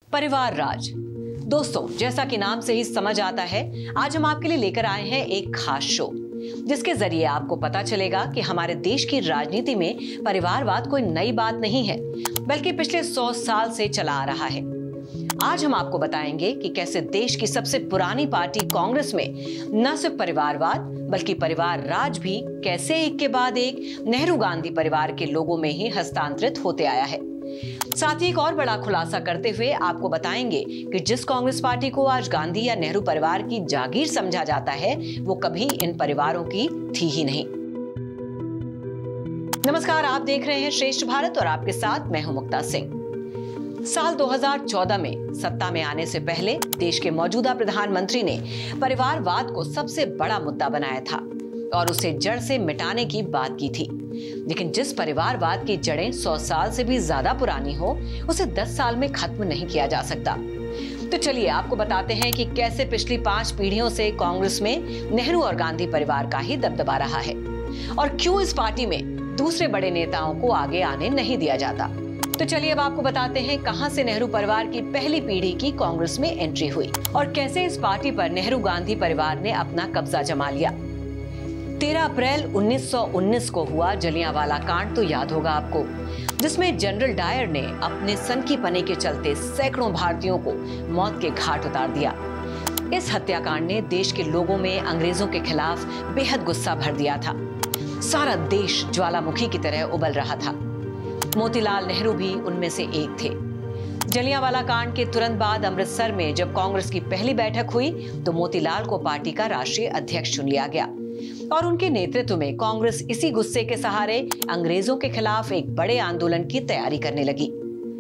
परिवार राज। दोस्तों, जैसा कि नाम से ही समझ आता है, आज हम आपके लिए लेकर आए हैं एक खास शो जिसके जरिए आपको पता चलेगा कि हमारे देश की राजनीति में परिवारवाद कोई नई बात नहीं है, बल्कि पिछले 100 साल से चला आ रहा है। आज हम आपको बताएंगे कि कैसे देश की सबसे पुरानी पार्टी कांग्रेस में न सिर्फ परिवारवाद बल्कि परिवार राज भी कैसे एक के बाद एक नेहरू गांधी परिवार के लोगों में ही हस्तांतरित होते आया है। साथ ही एक और बड़ा खुलासा करते हुए आपको बताएंगे कि जिस कांग्रेस पार्टी को आज गांधी या नेहरू परिवार की जागीर समझा जाता है, वो कभी इन परिवारों की थी ही नहीं। नमस्कार, आप देख रहे हैं श्रेष्ठ भारत और आपके साथ मैं हूं मुक्ता सिंह। साल 2014 में सत्ता में आने से पहले देश के मौजूदा प्रधानमंत्री ने परिवारवाद को सबसे बड़ा मुद्दा बनाया था और उसे जड़ से मिटाने की बात की थी। लेकिन जिस परिवारवाद की जड़ें 100 साल से भी ज्यादा पुरानी हो, उसे 10 साल में खत्म नहीं किया जा सकता। तो चलिए आपको बताते हैं कि कैसे पिछली 5 पीढ़ियों से कांग्रेस में नेहरू और गांधी परिवार का ही दबदबा रहा है और क्यों इस पार्टी में दूसरे बड़े नेताओं को आगे आने नहीं दिया जाता। तो चलिए अब आपको बताते हैं कहां से नेहरू परिवार की पहली पीढ़ी की कांग्रेस में एंट्री हुई और कैसे इस पार्टी पर नेहरू गांधी परिवार ने अपना कब्जा जमा लिया। 13 अप्रैल 1919 को हुआ जलियांवाला कांड तो याद होगा आपको, जिसमें जनरल डायर ने अपने सनकीपने के चलते सैकड़ों भारतीयों को मौत के घाट उतार दिया। इस हत्याकांड ने देश के लोगों में अंग्रेजों के खिलाफ बेहद गुस्सा भर दिया था। सारा देश ज्वालामुखी की तरह उबल रहा था। मोतीलाल नेहरू भी उनमें से एक थे। जलियांवाला कांड के तुरंत बाद अमृतसर में जब कांग्रेस की पहली बैठक हुई तो मोतीलाल को पार्टी का राष्ट्रीय अध्यक्ष चुन लिया गया और उनके नेतृत्व में कांग्रेस इसी गुस्से के सहारे अंग्रेजों के खिलाफ एक बड़े आंदोलन की तैयारी करने लगी।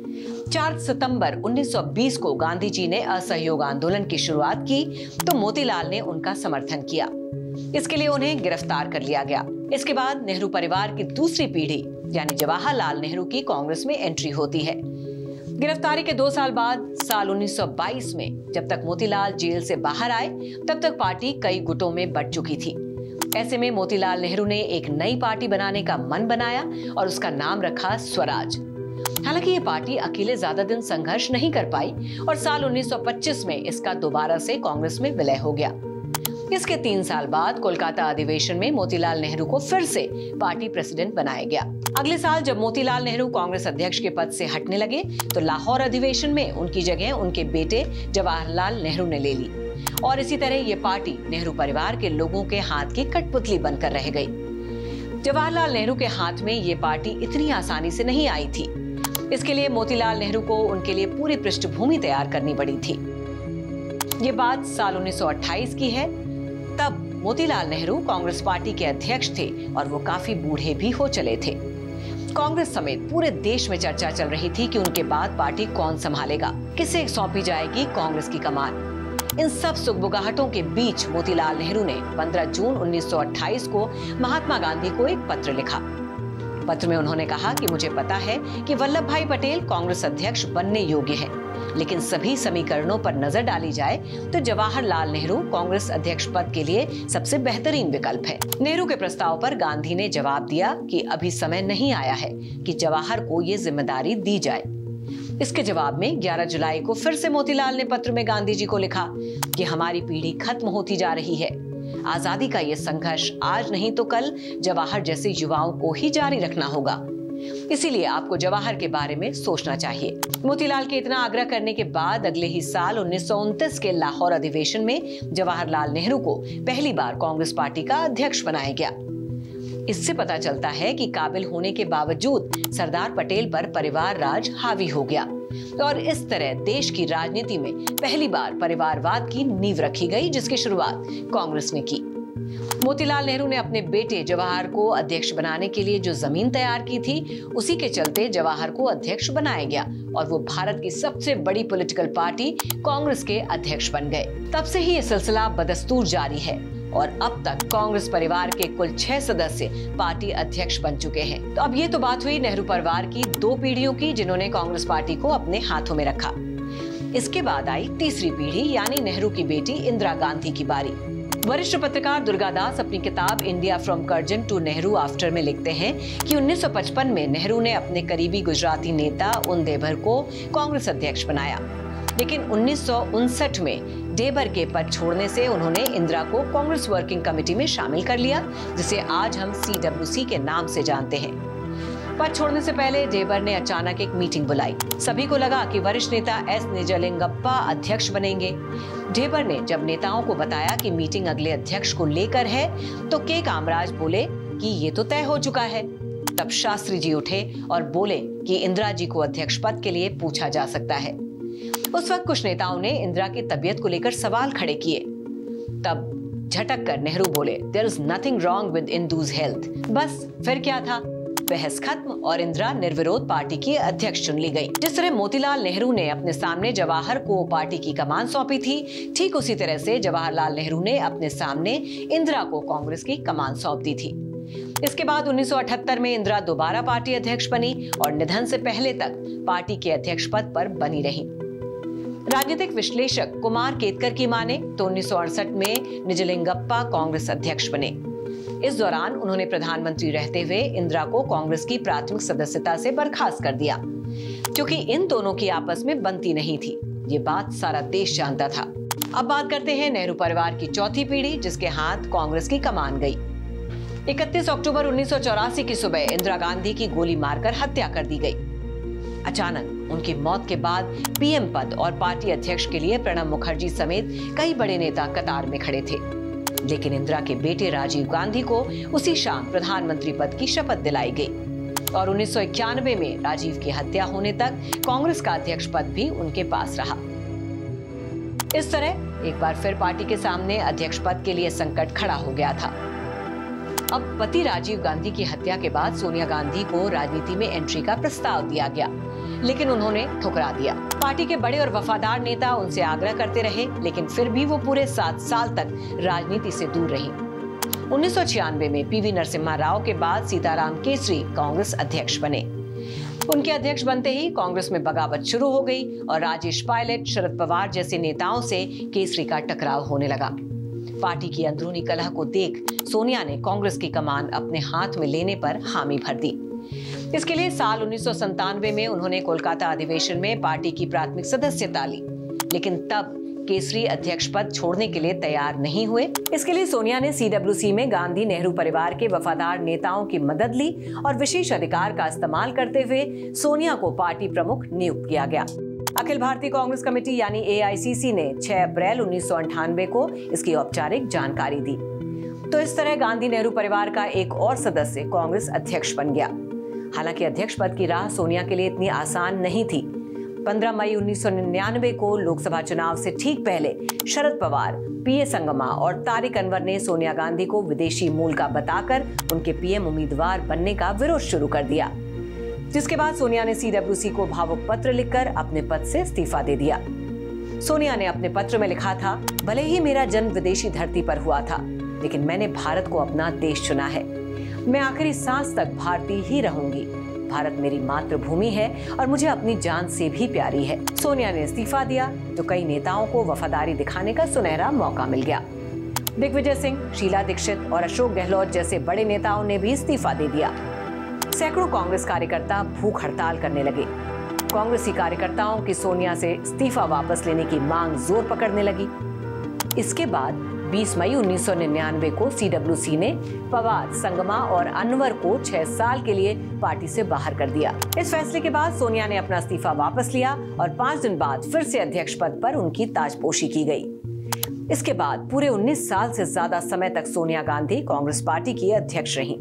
4 सितंबर 1920 को गांधी जी ने असहयोग आंदोलन की शुरुआत की तो मोतीलाल ने उनका समर्थन किया। इसके लिए उन्हें गिरफ्तार कर लिया गया। इसके बाद नेहरू परिवार की दूसरी पीढ़ी यानी जवाहरलाल नेहरू की कांग्रेस में एंट्री होती है। गिरफ्तारी के 2 साल बाद साल 1922 में जब तक मोतीलाल जेल से बाहर आए तब तक पार्टी कई गुटों में बंट चुकी थी। ऐसे में मोतीलाल नेहरू ने एक नई पार्टी बनाने का मन बनाया और उसका नाम रखा स्वराज। हालांकि ये पार्टी अकेले ज्यादा दिन संघर्ष नहीं कर पाई और साल 1925 में इसका दोबारा से कांग्रेस में विलय हो गया। इसके 3 साल बाद कोलकाता अधिवेशन में मोतीलाल नेहरू को फिर से पार्टी प्रेसिडेंट बनाया गया। अगले साल जब मोतीलाल नेहरू कांग्रेस अध्यक्ष के पद से हटने लगे तो लाहौर अधिवेशन में उनकी जगह उनके बेटे जवाहरलाल नेहरू ने ले ली और इसी तरह ये पार्टी नेहरू परिवार के लोगों के हाथ की कठपुतली बनकर रह गई। जवाहरलाल नेहरू के हाथ में ये पार्टी इतनी आसानी से नहीं आई थी। इसके लिए मोतीलाल नेहरू को उनके लिए पूरी पृष्ठभूमि तैयार करनी पड़ी थी। ये बात साल 1928 की है। तब मोतीलाल नेहरू कांग्रेस पार्टी के अध्यक्ष थे और वो काफी बूढ़े भी हो चले थे। कांग्रेस समेत पूरे देश में चर्चा चल रही थी कि उनके बाद पार्टी कौन संभालेगा, किसे सौंपी जाएगी कांग्रेस की कमान। इन सब सुगबुगाहटों के बीच मोतीलाल नेहरू ने 15 जून 1928 को महात्मा गांधी को एक पत्र लिखा। पत्र में उन्होंने कहा कि मुझे पता है कि वल्लभ भाई पटेल कांग्रेस अध्यक्ष बनने योग्य हैं, लेकिन सभी समीकरणों पर नजर डाली जाए तो जवाहरलाल नेहरू कांग्रेस अध्यक्ष पद के लिए सबसे बेहतरीन विकल्प है। नेहरू के प्रस्ताव पर गांधी ने जवाब दिया कि अभी समय नहीं आया है कि जवाहर को ये जिम्मेदारी दी जाए। इसके जवाब में 11 जुलाई को फिर से मोतीलाल ने पत्र में गांधी जी को लिखा कि हमारी पीढ़ी खत्म होती जा रही है। आजादी का ये संघर्ष आज नहीं तो कल जवाहर जैसे युवाओं को ही जारी रखना होगा। इसीलिए आपको जवाहर के बारे में सोचना चाहिए। मोतीलाल के इतना आग्रह करने के बाद अगले ही साल 1929 के लाहौर अधिवेशन में जवाहरलाल नेहरू को पहली बार कांग्रेस पार्टी का अध्यक्ष बनाया गया। इससे पता चलता है कि काबिल होने के बावजूद सरदार पटेल पर परिवार राज हावी हो गया और इस तरह देश की राजनीति में पहली बार परिवारवाद की नींव रखी गई, जिसकी शुरुआत कांग्रेस ने की। मोतीलाल नेहरू ने अपने बेटे जवाहर को अध्यक्ष बनाने के लिए जो जमीन तैयार की थी, उसी के चलते जवाहर को अध्यक्ष बनाया गया और वो भारत की सबसे बड़ी पॉलिटिकल पार्टी कांग्रेस के अध्यक्ष बन गए। तब से ही ये सिलसिला बदस्तूर जारी है और अब तक कांग्रेस परिवार के कुल 6 सदस्य पार्टी अध्यक्ष बन चुके हैं। तो अब ये तो बात हुई नेहरू परिवार की 2 पीढ़ियों की, जिन्होंने कांग्रेस पार्टी को अपने हाथों में रखा। इसके बाद आई तीसरी पीढ़ी यानी नेहरू की बेटी इंदिरा गांधी की बारी। वरिष्ठ पत्रकार दुर्गादास अपनी किताब India from Curzon to Nehru after में लिखते हैं कि 1955 में नेहरू ने अपने करीबी गुजराती नेता उन देवर को कांग्रेस अध्यक्ष बनाया। लेकिन 1959 में ढेबर के पद छोड़ने से उन्होंने इंदिरा को कांग्रेस वर्किंग कमेटी में शामिल कर लिया, जिसे आज हम CWC के नाम से जानते हैं। पद छोड़ने से पहले ढेबर ने अचानक एक मीटिंग बुलाई। सभी को लगा कि वरिष्ठ नेता S निजलिंगप्पा अध्यक्ष बनेंगे। ढेबर ने जब नेताओं को बताया कि मीटिंग अगले अध्यक्ष को लेकर है, तो के कामराज बोले कि ये तो तय हो चुका है। तब शास्त्री जी उठे और बोले कि इंदिरा जी को अध्यक्ष पद के लिए पूछा जा सकता है। उस वक्त कुछ नेताओं ने इंदिरा की तबीयत को लेकर सवाल खड़े किए। तब झटक कर नेहरू बोले, there is nothing wrong with Indu's health. बस फिर क्या था, बहस खत्म और इंदिरा निर्विरोध पार्टी की अध्यक्ष चुन ली गई। जिस तरह मोतीलाल नेहरू ने अपने सामने जवाहर को पार्टी की कमान सौंपी थी, ठीक उसी तरह से जवाहरलाल नेहरू ने अपने सामने इंदिरा को कांग्रेस की कमान सौंप दी थी। इसके बाद 1978 में इंदिरा दोबारा पार्टी अध्यक्ष बनी और निधन से पहले तक पार्टी के अध्यक्ष पद पर बनी रही। राजनीतिक विश्लेषक कुमार केतकर की माने तो 1968 में निजलिंगप्पा कांग्रेस अध्यक्ष बने। इस दौरान उन्होंने प्रधानमंत्री रहते हुए इंदिरा को कांग्रेस की प्राथमिक सदस्यता से बर्खास्त कर दिया, क्योंकि इन दोनों की आपस में बनती नहीं थी। ये बात सारा देश जानता था। अब बात करते हैं नेहरू परिवार की चौथी पीढ़ी, जिसके हाथ कांग्रेस की कमान गई। 31 अक्टूबर 1984 की सुबह इंदिरा गांधी की गोली मारकर हत्या कर दी गई। अचानक उनकी मौत के बाद पीएम पद और पार्टी अध्यक्ष के लिए प्रणब मुखर्जी समेत कई बड़े नेता कतार में खड़े थे, लेकिन इंदिरा के बेटे राजीव गांधी को उसी शाम प्रधानमंत्री पद की शपथ दिलाई गई और 1991 में राजीव की हत्या होने तक कांग्रेस का अध्यक्ष पद भी उनके पास रहा। इस तरह एक बार फिर पार्टी के सामने अध्यक्ष पद के लिए संकट खड़ा हो गया था। अब पति राजीव गांधी की हत्या के बाद सोनिया गांधी को राजनीति में एंट्री का प्रस्ताव दिया गया, लेकिन उन्होंने ठुकरा दिया। पार्टी के बड़े और वफादार नेता उनसे आग्रह करते रहे, लेकिन फिर भी वो पूरे 7 साल तक राजनीति से दूर रही। 1996 में पीवी नरसिम्हा राव के बाद सीताराम केसरी कांग्रेस अध्यक्ष बने। उनके अध्यक्ष बनते ही कांग्रेस में बगावत शुरू हो गई और राजेश पायलट, शरद पवार जैसे नेताओं से केसरी का टकराव होने लगा। पार्टी की अंदरूनी कलह को देख सोनिया ने कांग्रेस की कमान अपने हाथ में लेने पर हामी भर दी। इसके लिए साल 1997 में उन्होंने कोलकाता अधिवेशन में पार्टी की प्राथमिक सदस्यता ली, लेकिन तब केसरी अध्यक्ष पद छोड़ने के लिए तैयार नहीं हुए। इसके लिए सोनिया ने CWC में गांधी नेहरू परिवार के वफादार नेताओं की मदद ली और विशेष अधिकार का इस्तेमाल करते हुए सोनिया को पार्टी प्रमुख नियुक्त किया गया। अखिल भारतीय कांग्रेस कमेटी यानी AICC ने 6 अप्रैल 1998 को इसकी औपचारिक जानकारी दी। तो इस तरह गांधी नेहरू परिवार का एक और सदस्य कांग्रेस अध्यक्ष बन गया। हालांकि अध्यक्ष पद की राह सोनिया के लिए इतनी आसान नहीं थी। 15 मई 1999 को लोकसभा चुनाव से ठीक पहले शरद पवार, PA संगमा और तारिक अनवर ने सोनिया गांधी को विदेशी मूल का बताकर उनके PM उम्मीदवार बनने का विरोध शुरू कर दिया, जिसके बाद सोनिया ने CWC को भावुक पत्र लिखकर अपने पद से इस्तीफा दे दिया। सोनिया ने अपने पत्र में लिखा था, भले ही मेरा जन्म विदेशी धरती पर हुआ था, लेकिन मैंने भारत को अपना देश चुना है। मैं आखिरी सांस तक भारतीय ही रहूंगी। भारत मेरी मातृभूमि है और मुझे अपनी जान से भी प्यारी है। सोनिया ने इस्तीफा दिया, तो कई नेताओं को वफादारी दिखाने का सुनहरा मौका मिल गया। दिग्विजय सिंह, शीला दीक्षित और अशोक गहलोत जैसे बड़े नेताओं ने भी इस्तीफा दे दिया। सैकड़ों कांग्रेस कार्यकर्ता भूख हड़ताल करने लगे। कांग्रेसी कार्यकर्ताओं की सोनिया से इस्तीफा वापस लेने की मांग जोर पकड़ने लगी। इसके बाद 20 मई 1999 को CWC ने पवार, संगमा और अनवर को 6 साल के लिए पार्टी से बाहर कर दिया। इस फैसले के बाद सोनिया ने अपना इस्तीफा वापस लिया और 5 दिन बाद फिर से अध्यक्ष पद पर उनकी ताजपोशी की गई। इसके बाद पूरे 19 साल से ज्यादा समय तक सोनिया गांधी कांग्रेस पार्टी की अध्यक्ष रहीं।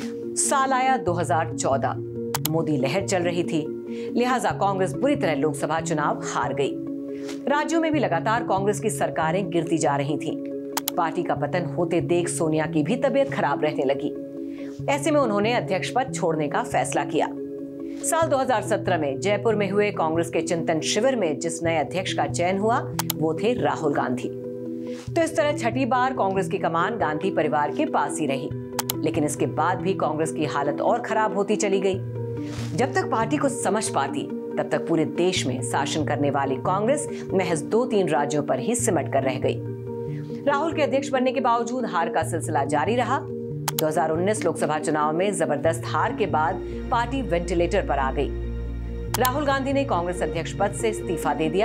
साल आया 2014, मोदी लहर चल रही थी, लिहाजा कांग्रेस बुरी तरह लोकसभा चुनाव हार गई। राज्यों में भी लगातार कांग्रेस की सरकारें गिरती जा रही थीं। पार्टी का पतन होते देख सोनिया की भी तबीयत खराब रहने लगी। ऐसे में उन्होंने अध्यक्ष पद छोड़ने का फैसला किया। साल 2017 में जयपुर में हुए कांग्रेस के चिंतन शिविर में जिस नए अध्यक्ष का चयन हुआ वो थे राहुल गांधी। तो इस तरह छठी बार कांग्रेस की कमान गांधी परिवार के पास ही रही, लेकिन इसके बाद भी कांग्रेस की हालत और खराब होती चली गई। जब तक पार्टी को समझ पाती, तब तक पूरे देश में शासन करने वाली कांग्रेस महज 2-3 राज्यों पर ही सिमट कर रह गई। राहुल के अध्यक्ष बनने के बावजूद हार का सिलसिला जारी रहा। 2019 लोकसभा चुनाव में जबरदस्त हार के बाद पार्टी वेंटिलेटर पर आ गई। राहुल गांधी ने कांग्रेस अध्यक्ष पद से इस्तीफा दे दिया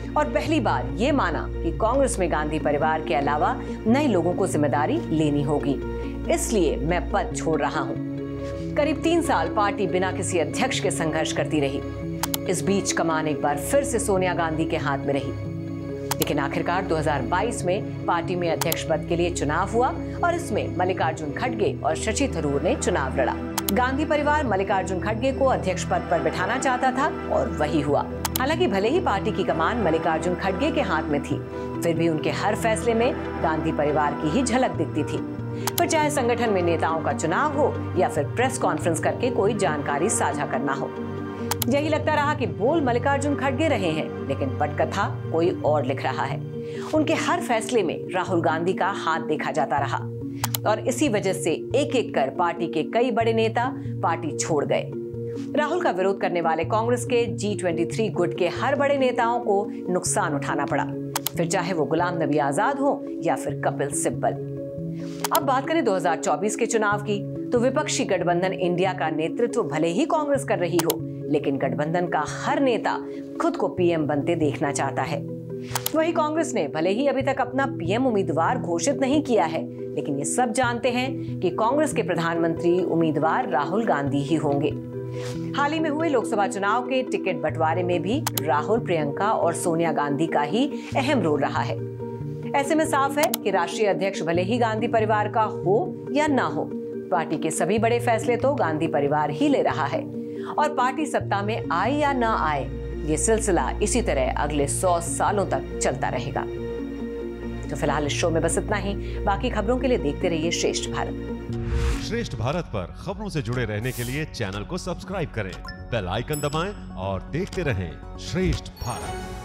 और पहली बार ये माना कि कांग्रेस में गांधी परिवार के अलावा नए लोगों को जिम्मेदारी लेनी होगी, इसलिए मैं पद छोड़ रहा हूं। करीब 3 साल पार्टी बिना किसी अध्यक्ष के संघर्ष करती रही। इस बीच कमान एक बार फिर से सोनिया गांधी के हाथ में रही, लेकिन आखिरकार 2022 में पार्टी में अध्यक्ष पद के लिए चुनाव हुआ और इसमें मल्लिकार्जुन खड़गे और शशि थरूर ने चुनाव लड़ा। गांधी परिवार मल्लिकार्जुन खड़गे को अध्यक्ष पद पर बिठाना चाहता था और वही हुआ। हालांकि भले ही पार्टी की कमान मल्लिकार्जुन खड़गे के हाथ में थी, फिर भी उनके हर फैसले में गांधी परिवार की ही झलक दिखती थी। फिर चाहे संगठन में नेताओं का चुनाव हो या फिर प्रेस कॉन्फ्रेंस करके कोई जानकारी साझा करना हो, यही लगता रहा कि बोल मल्लिकार्जुन खड़गे रहे हैं, लेकिन पटकथा कोई और लिख रहा है। उनके हर फैसले में राहुल गांधी का हाथ देखा जाता रहा और इसी वजह से एक एक कर पार्टी के कई बड़े नेता पार्टी छोड़ गए। राहुल का विरोध करने वाले कांग्रेस के G23 गुट के हर बड़े नेताओं को नुकसान उठाना पड़ा, फिर चाहे वो गुलाम नबी आजाद हो या फिर कपिल सिब्बल। अब बात करें 2024 के चुनाव की, तो विपक्षी गठबंधन इंडिया का नेतृत्व भले ही कांग्रेस कर रही हो, लेकिन गठबंधन का हर नेता खुद को पीएम बनते देखना चाहता है। वही कांग्रेस ने भले ही अभी तक अपना पीएम उम्मीदवार घोषित नहीं किया है, लेकिन ये सब जानते हैं कि कांग्रेस के प्रधानमंत्री उम्मीदवार राहुल गांधी ही होंगे। हाल ही में हुए लोकसभा चुनाव के टिकट बंटवारे में भी राहुल, प्रियंका और सोनिया गांधी का ही अहम रोल रहा है। ऐसे में साफ है कि राष्ट्रीय अध्यक्ष भले ही गांधी परिवार का हो या ना हो, पार्टी के सभी बड़े फैसले तो गांधी परिवार ही ले रहा है और पार्टी सत्ता में आए या ना आए, ये सिलसिला इसी तरह अगले 100 सालों तक चलता रहेगा। तो फिलहाल इस शो में बस इतना ही। बाकी खबरों के लिए देखते रहिए श्रेष्ठ भारत। श्रेष्ठ भारत पर खबरों से जुड़े रहने के लिए चैनल को सब्सक्राइब करें, बेल आइकन दबाएं और देखते रहें श्रेष्ठ भारत।